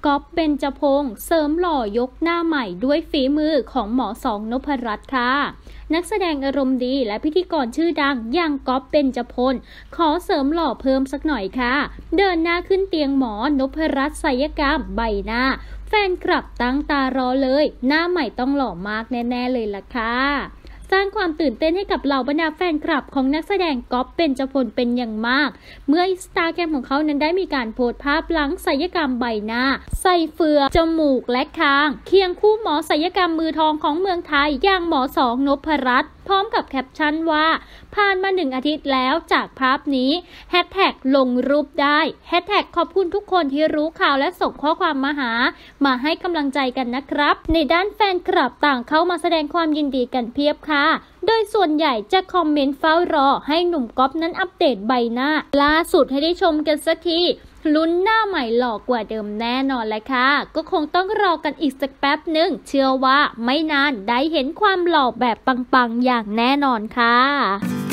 ก๊อฟ เบญจพงษ์เสริมหล่อยกหน้าใหม่ด้วยฝีมือของหมอสองนพรัตน์ค่ะนักแสดงอารมณ์ดีและพิธีกรชื่อดังอย่างก๊อฟ เบญจพงษ์ขอเสริมหล่อเพิ่มสักหน่อยค่ะเดินหน้าขึ้นเตียงหมอนพรัตน์ศัลยกรรมใบหน้าแฟนคลับตั้งตารอเลยหน้าใหม่ต้องหล่อมากแน่ๆเลยล่ะค่ะสร้างความตื่นเต้นให้กับเหล่าบรรดาแฟนคลับของนักแสดงก๊อฟ เบญจพงษ์เป็นอย่างมากเมื่ออินสตาแกรมของเขานั้นได้มีการโพสต์ภาพหลังศัลยกรรมใบหน้าใส่เฟือกจมูกและคางเคียงคู่หมอศัลยกรรมมือทองของเมืองไทยอย่างหมอสองนพรัตน์พร้อมกับแคปชั่นว่าผ่านมา1 อาทิตย์แล้วจากภาพนี้แฮชแท็กลงรูปได้แฮชแท็กขอบคุณทุกคนที่รู้ข่าวและส่งข้อความมาให้กำลังใจกันนะครับในด้านแฟนคลับต่างเข้ามาแสดงความยินดีกันเพียบค่ะโดยส่วนใหญ่จะคอมเมนต์เฝ้ารอให้หนุ่มก๊อฟนั้นอัปเดตใบหน้าล่าสุดให้ได้ชมกันสักทีลุ้นหน้าใหม่หล่อกว่าเดิมแน่นอนเลยค่ะก็คงต้องรอกันอีกสักแป๊บหนึ่งเชื่อว่าไม่นานได้เห็นความหล่อแบบปังๆอย่างแน่นอนค่ะ